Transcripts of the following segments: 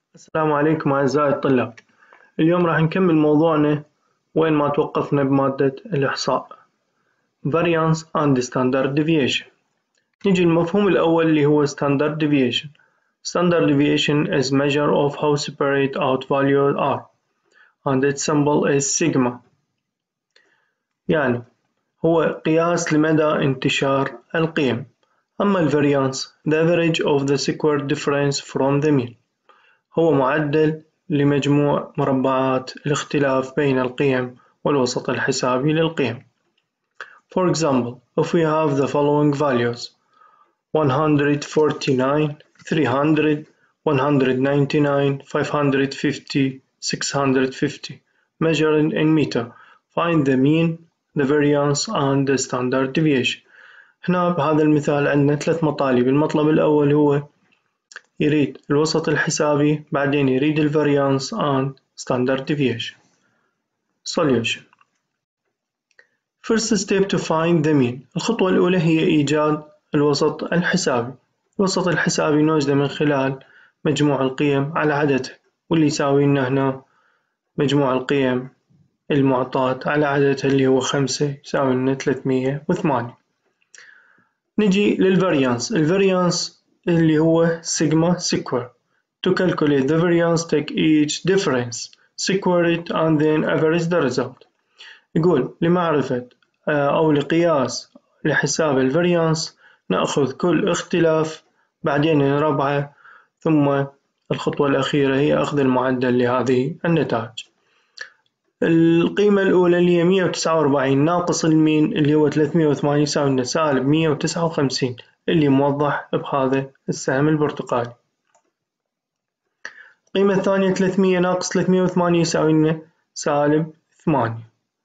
السلام عليكم أعزائي الطلاب. اليوم راح نكمل موضوعنا وين ما توقفنا بمادة الإحصاء Variance and Standard Deviation. نيجي المفهوم الأول اللي هو Standard Deviation. Standard Deviation is measure of how separate out values are and its symbol is sigma. يعني هو قياس لمدى انتشار القيم. أما ال Variance the average of the square difference from the mean. هو معدل لمجموع مربعات الاختلاف بين القيم والوسط الحسابي للقيم. For example, if we have the following values 149, 300, 199, 550, 650 measured in meter, find the mean, the variance and the standard deviation. هنا بهذا المثال عندنا 3 مطالب. المطلب الأول هو يريد الوسط الحسابي، بعدين يريد ال variance and standard deviation. Solution. First step to find the mean. الخطوة الأولى هي إيجاد الوسط الحسابي. الوسط الحسابي نوجده من خلال مجموع القيم على عددها، واللي يساوي لنا هنا مجموع القيم المعطاة على عددها اللي هو 5 يساوي لنا 308. نجي للفاريانس. الفاريانس اللي هو sigma square. To calculate the variance, take each difference, square it and then average the result. يقول لمعرفة أو لقياس لحساب الفاريانس نأخذ كل اختلاف بعدين نربعه، ثم الخطوة الأخيرة هي أخذ المعدل لهذه النتائج. القيمة الأولى اللي هي 149 ناقص المين اللي هو 308 يساوي لنا سالب 159 اللي موضح بهذا السهم البرتقالي. القيمة الثانية 300 ناقص 308 يساوي لنا سالب 8.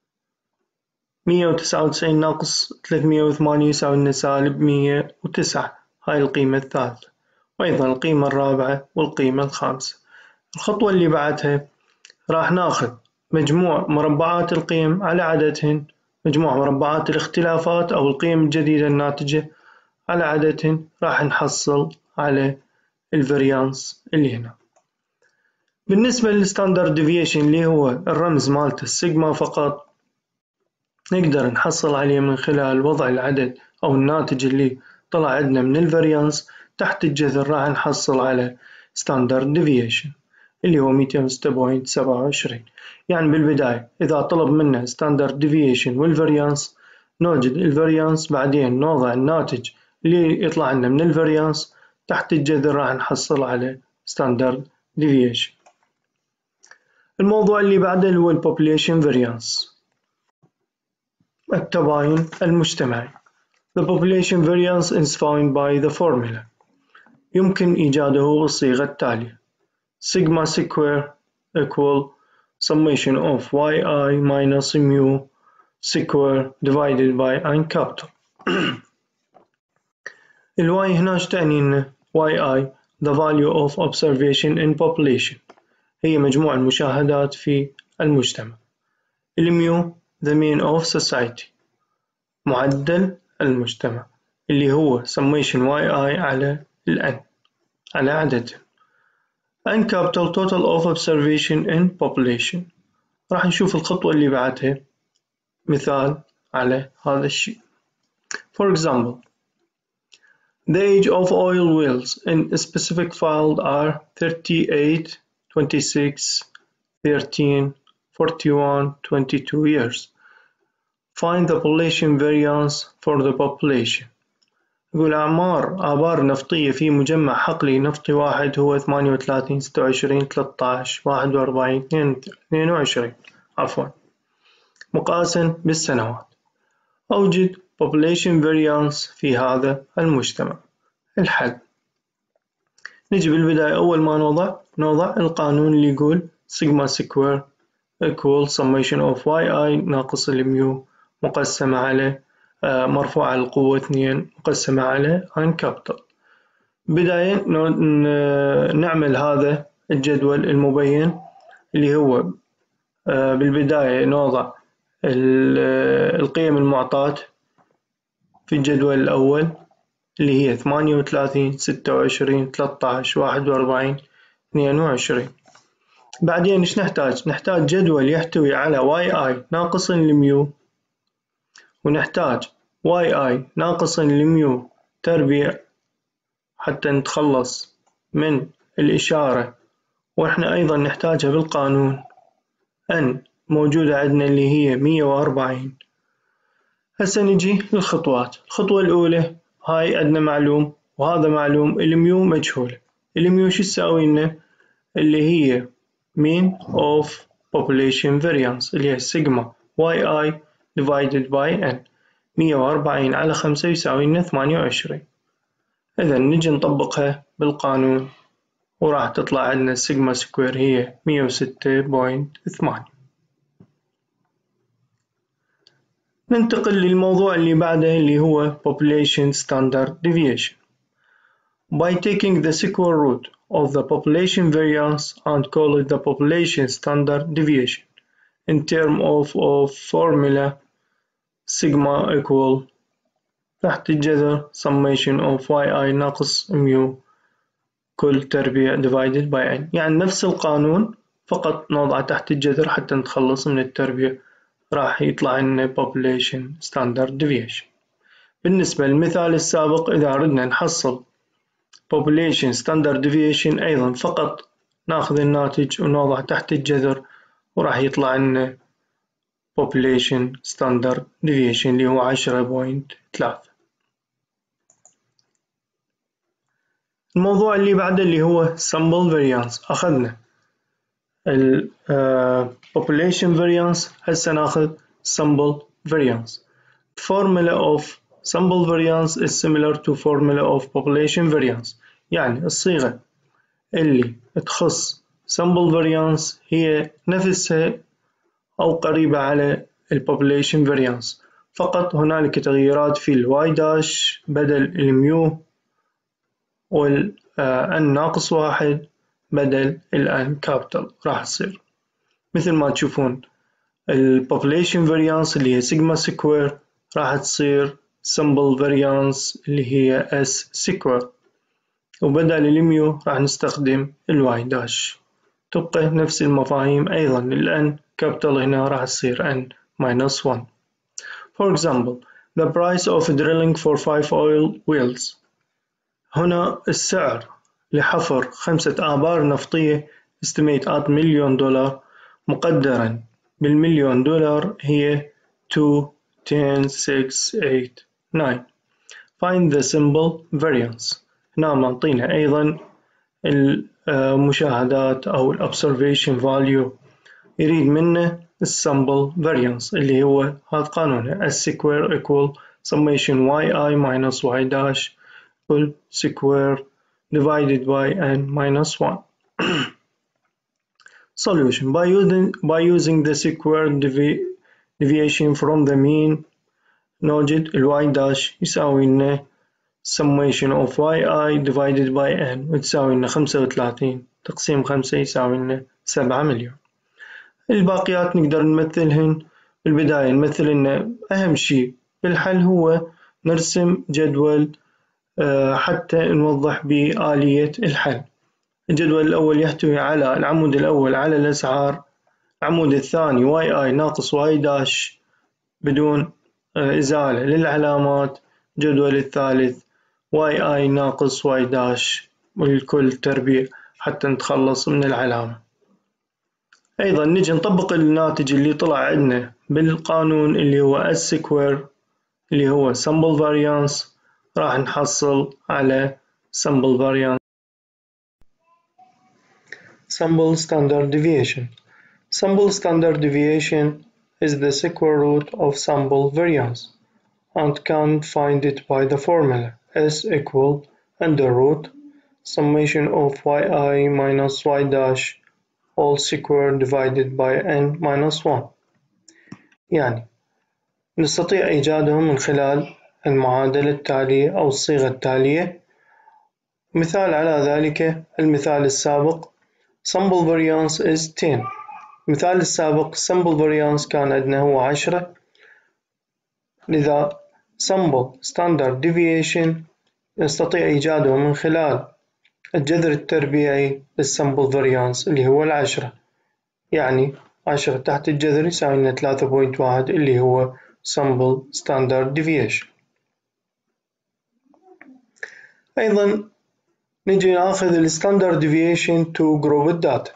199 ناقص 308 يساوي لنا سالب 109. هاي القيمة الثالثة، وأيضا القيمة الرابعة والقيمة الخامسة. الخطوة اللي بعدها راح ناخذ مجموع مربعات القيم على عددهن، مجموع مربعات الاختلافات أو القيم الجديدة الناتجة على عددهن، راح نحصل على الفاريانس اللي هنا. بالنسبة للستاندرد ديفيشن اللي هو الرمز مالته السيجما فقط، نقدر نحصل عليه من خلال وضع العدد أو الناتج اللي طلع عندنا من الفاريانس تحت الجذر، راح نحصل على ستاندرد ديفيشن اللي هو 206.27. يعني بالبداية إذا طلب منا ستاندرد ديفيشن والفاريانس نوجد الفاريانس، بعدين نوضع الناتج اللي يطلع لنا من الفاريانس تحت الجذر، راح نحصل على ستاندرد ديفيشن. الموضوع اللي بعده هو البوبوليشن فاريانس، التباين المجتمعي. The population variance is found by the formula. يمكن إيجاده بالصيغة التالية: sigma square equal summation of yi minus mu square divided by n capital. الواي هنا ايش تعني لنا؟ yi the value of observation in population، هي مجموع المشاهدات في المجتمع. الميو the mean of society، معدل المجتمع اللي هو summation yi على n على عددهم. n capital total of observation in population. راح نشوف الخطوة اللي بعدها مثال على هذا الشيء. For example, the age of oil wells in a specific field are 38, 26, 13, 41, 22 years. Find the population variance for the population. يقول أعمار آبار نفطية في مجمع حقلي نفطي واحد هو 38 26 13 41 22 مقاسا بالسنوات. أوجد population variance في هذا المجتمع. الحل، نجي بالبداية أول ما نوضع القانون اللي يقول sigma square equal summation of yi ناقص الميو مقسمة على مرفوع على القوة 2 مقسمة على n capital. بداية نعمل هذا الجدول المبين اللي هو بالبداية نوضع القيم المعطاة في الجدول الأول اللي هي 38 26 13 41 22. بعدين إيش نحتاج؟ نحتاج جدول يحتوي على yi ناقص الميو، ونحتاج yi ناقص الميو تربيع حتى نتخلص من الإشارة، وإحنا أيضا نحتاجها بالقانون n موجودة عندنا اللي هي 140. هسه نجي للخطوات. الخطوة الأولى هاي عندنا معلوم وهذا معلوم، الميو مجهول. الميو شو تساوي لنا؟ اللي هي mean of population variance اللي هي سيجما yi divided by n. 140 على 5 يساوي لنا 28. إذا نجي نطبقها بالقانون وراح تطلع عندنا سيجما سكوير هي 106.8. ننتقل للموضوع اللي بعده اللي هو population standard deviation. By taking the square root of the population variance and call it the population standard deviation in terms of formula sigma equal تحت الجذر summation of yi ناقص mu كل تربيع divided by n. يعني نفس القانون فقط نوضعه تحت الجذر حتى نتخلص من التربيع، راح يطلع لنا population standard deviation. بالنسبة للمثال السابق إذا أردنا نحصل population standard deviation أيضا فقط ناخذ الناتج ونوضع تحت الجذر وراح يطلع لنا population standard deviation اللي هو 10.3. الموضوع اللي بعده اللي هو sample variance. أخذنا population variance، هسه ناخذ sample variance. Formula of sample variance is similar to formula of population variance. يعني الصيغة اللي تخص sample variance هي نفسها أو قريبة على population variance، فقط هنالك تغييرات في y داش بدل الميو وال n ناقص 1 بدل n كابيتال راح تصير مثل ما تشوفون. population variance اللي هي سيجما سكوير راح تصير sample variance اللي هي s سكوير، وبدل الميو راح نستخدم y داش. تبقى نفس المفاهيم أيضا n كابيتال هنا راح تصير n minus 1. For example, the price of drilling for 5 oil wells. هنا السعر لحفر 5 آبار نفطية estimate at $1,000,000 مقدرا بالمليون دولار هي 2.10.689. Find the simple variance. هنا معطينا أيضا المشاهدات أو observation value، يريد منا sample variance اللي هو هذا قانونه S square equal summation yi minus y dash كل square divided by n minus 1. Solution. By using the square deviation from the mean نوجد y dash يساوي لنا summation of yi divided by n وتساوي لنا 35 تقسيم 5 يساوي لنا 7 مليون. الباقيات نقدر نمثلهن. بالبداية نمثل لنا أهم شيء بالحل هو نرسم جدول حتى نوضح بآلية الحل. الجدول الأول يحتوي على العمود الأول على الأسعار، العمود الثاني yi ناقص y داش بدون إزالة للعلامات، الجدول الثالث yi ناقص y داش والكل تربيع حتى نتخلص من العلامة. أيضا نجي نطبق الناتج اللي طلع عندنا بالقانون اللي هو S square اللي هو sample variance، راح نحصل على sample variance sample standard deviation. Sample standard deviation is the square root of sample variance and can find it by the formula S equal under root summation of yi minus y dash all square divided by n minus 1. يعني نستطيع إيجاده من خلال المعادلة التالية أو الصيغة التالية. مثال على ذلك المثال السابق sample variance is 10. المثال السابق sample variance كان عندنا هو 10، لذا sample standard deviation نستطيع إيجاده من خلال الجذر التربيعي للسامبل فاريانس اللي هو 10، يعني 10 تحت الجذر يساوي لنا 3.1 اللي هو sample standard deviation. أيضا نجي ناخذ ال standard deviation to group الداتا.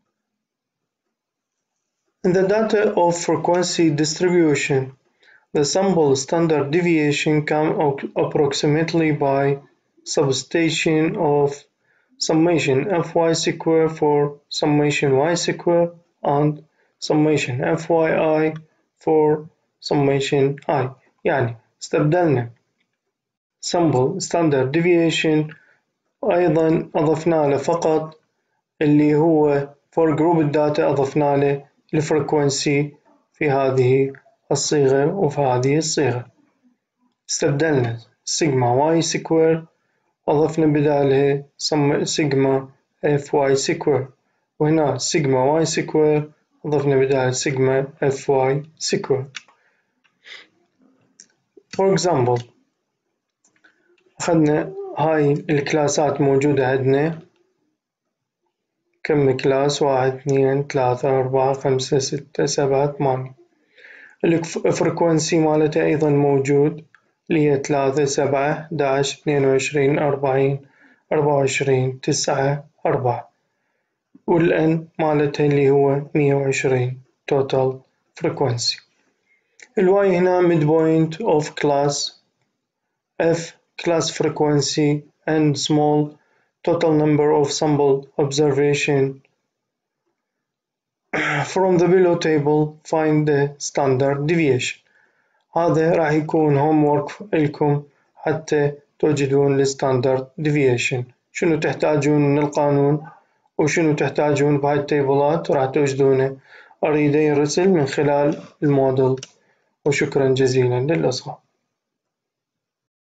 In the data of frequency distribution, the sample standard deviation comes approximately by substitution of summation fy square for summation y square and summation fyi for summation I. يعني استبدلنا sample standard deviation وأيضا أضفنا له فقط اللي هو for group الداتا أضفنا له الفريكونسي في هذه الصيغة وفي هذه الصيغة. استبدلنا سيجما واي سكوير أضفنا بدالها سيجما اف واي سكوير، وهنا سيجما واي سكوير أضفنا بدالها سيجما اف واي سكوير. For example أخذنا هاي الكلاسات موجودة عندنا كم كلاس 1 2 3 4 5 6 7 8. الفريكونسي مالتها أيضا موجود اللي هي 3 7 11 22 40 24 9 4 والN مالتها اللي هو 120 total frequency. الواي هنا midpoint of class F class frequency and small total number of sample observation. From the below table find the standard deviation. هذا راح يكون homework لكم حتى توجدون ال standard deviation. شنو تحتاجون من القانون وشنو تحتاجون بهاي التيبلات راح توجدونه. أريد يرسل من خلال الموديل. وشكرا جزيلا للإصغاء.